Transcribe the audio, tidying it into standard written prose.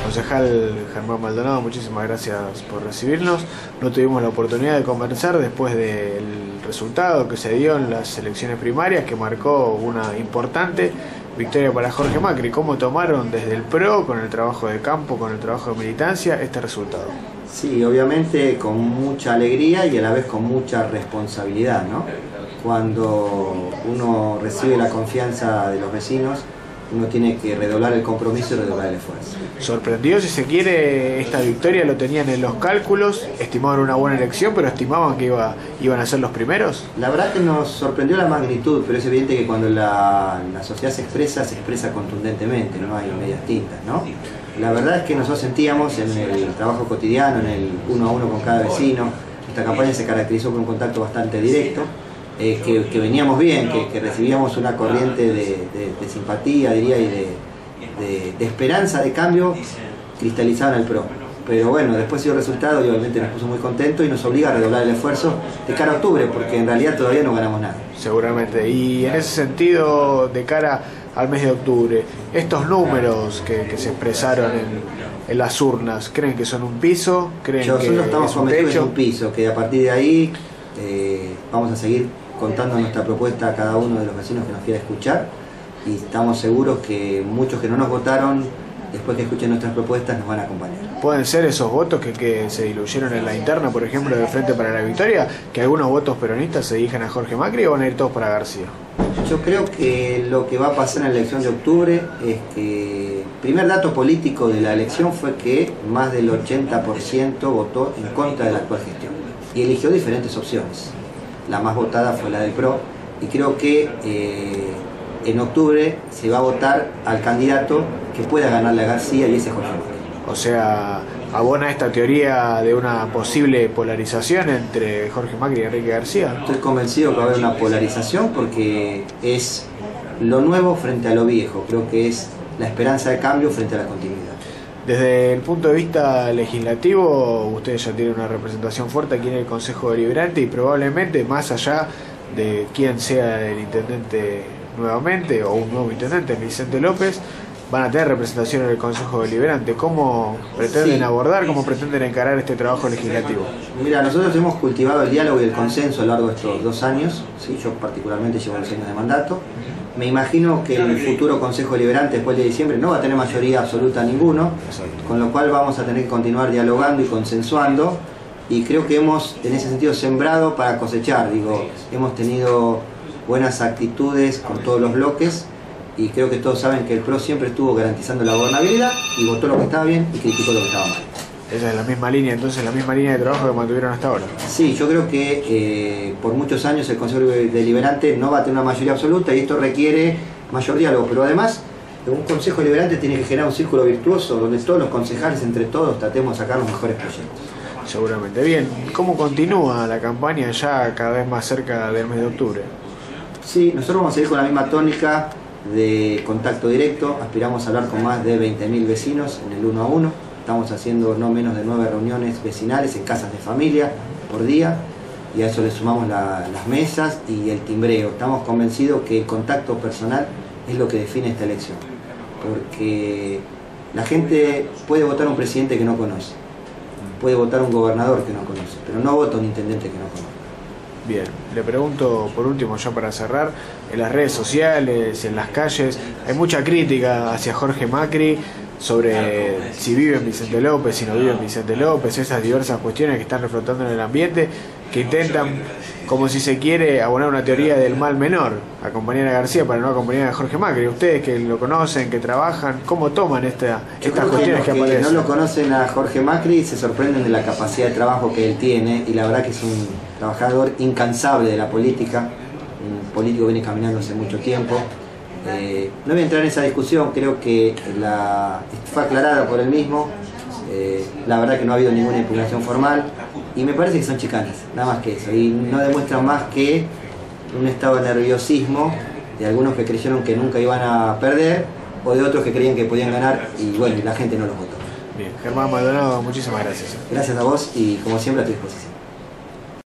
Concejal Germán Maldonado, muchísimas gracias por recibirnos. No tuvimos la oportunidad de conversar después del resultado que se dio en las elecciones primarias, que marcó una importante victoria para Jorge Macri. ¿Cómo tomaron desde el PRO, con el trabajo de campo, con el trabajo de militancia, este resultado? Sí, obviamente con mucha alegría y a la vez con mucha responsabilidad, ¿no? Cuando uno recibe la confianza de los vecinos, uno tiene que redoblar el compromiso y redoblar el esfuerzo. ¿Sorprendió, si se quiere, esta victoria? ¿Lo tenían en los cálculos? ¿Estimaban una buena elección, pero estimaban que iban a ser los primeros? La verdad que nos sorprendió la magnitud, pero es evidente que cuando la sociedad se expresa contundentemente, no hay medias tintas, ¿no? La verdad es que nosotros sentíamos en el trabajo cotidiano, en el uno a uno con cada vecino, esta campaña se caracterizó por un contacto bastante directo, que veníamos bien, que recibíamos una corriente de simpatía, diría, y de esperanza de cambio cristalizada en el PRO. Pero bueno, después dio el resultado y obviamente nos puso muy contentos y nos obliga a redoblar el esfuerzo de cara a octubre, porque en realidad todavía no ganamos nada. Seguramente. Y en ese sentido, de cara al mes de octubre, estos números que se expresaron en las urnas, ¿creen que son un piso? ¿Creen Nosotros que estamos es un convencidos que techo? es un piso, que a partir de ahí vamos a seguir contando nuestra propuesta a cada uno de los vecinos que nos quiera escuchar, y estamos seguros que muchos que no nos votaron, después que escuchen nuestras propuestas, nos van a acompañar. ¿Pueden ser esos votos que se diluyeron en la interna, por ejemplo, del Frente para la Victoria, que algunos votos peronistas se dirijan a Jorge Macri, o van a ir todos para García? Yo creo que lo que va a pasar en la elección de octubre es que el primer dato político de la elección fue que más del 80% votó en contra de la actual gestión y eligió diferentes opciones. La más votada fue la del PRO, y creo que en octubre se va a votar al candidato que pueda ganarle a García, y ese es Jorge Macri. O sea, ¿abona esta teoría de una posible polarización entre Jorge Macri y Enrique García? Estoy convencido que va a haber una polarización, porque es lo nuevo frente a lo viejo. Creo que es la esperanza de cambio frente a la continuidad. Desde el punto de vista legislativo, ustedes ya tienen una representación fuerte aquí en el Consejo Deliberante, y probablemente, más allá de quién sea el intendente nuevamente, o un nuevo intendente, Vicente López, van a tener representación en el Consejo Deliberante. ¿Cómo pretenden abordar, cómo pretenden encarar este trabajo legislativo? Mira, nosotros hemos cultivado el diálogo y el consenso a lo largo de estos 2 años, ¿sí? Yo particularmente llevo 2 años de mandato. Me imagino que el futuro Consejo Deliberante después de diciembre no va a tener mayoría absoluta ninguno, con lo cual vamos a tener que continuar dialogando y consensuando, y creo que hemos en ese sentido sembrado para cosechar. Digo, hemos tenido buenas actitudes con todos los bloques, y creo que todos saben que el PRO siempre estuvo garantizando la gobernabilidad y votó lo que estaba bien y criticó lo que estaba mal. Esa es la misma línea, entonces, la misma línea de trabajo que mantuvieron hasta ahora. Sí, yo creo que por muchos años el Consejo Deliberante no va a tener una mayoría absoluta, y esto requiere mayor diálogo, pero además un Consejo Deliberante tiene que generar un círculo virtuoso donde todos los concejales, entre todos, tratemos de sacar los mejores proyectos. Seguramente. Bien, ¿cómo continúa la campaña ya cada vez más cerca del mes de octubre? Sí, nosotros vamos a seguir con la misma tónica de contacto directo. Aspiramos a hablar con más de 20.000 vecinos en el 1 a 1. Estamos haciendo no menos de 9 reuniones vecinales en casas de familia por día, y a eso le sumamos las mesas y el timbreo. Estamos convencidos que el contacto personal es lo que define esta elección, porque la gente puede votar a un presidente que no conoce, puede votar a un gobernador que no conoce, pero no vota a un intendente que no conoce. Bien, le pregunto por último, ya para cerrar, en las redes sociales, en las calles, hay mucha crítica hacia Jorge Macri sobre si vive en Vicente López, si no vive en Vicente López, esas diversas cuestiones que están reflotando en el ambiente, que intentan, como si se quiere, abonar una teoría del mal menor, acompañar a García para no acompañar a Jorge Macri. Ustedes que lo conocen, que trabajan, ¿cómo toman estas cuestiones que aparecen? No lo conocen a Jorge Macri, se sorprenden de la capacidad de trabajo que él tiene, y la verdad que es un trabajador incansable de la política, un político que viene caminando hace mucho tiempo. No voy a entrar en esa discusión, creo que fue aclarada por él mismo. La verdad que no ha habido ninguna impugnación formal, y me parece que son chicanas, nada más que eso, y no demuestran más que un estado de nerviosismo de algunos que creyeron que nunca iban a perder, o de otros que creían que podían ganar, y bueno, la gente no los votó. Bien, Germán Maldonado, muchísimas gracias. Gracias a vos, y como siempre a tu disposición.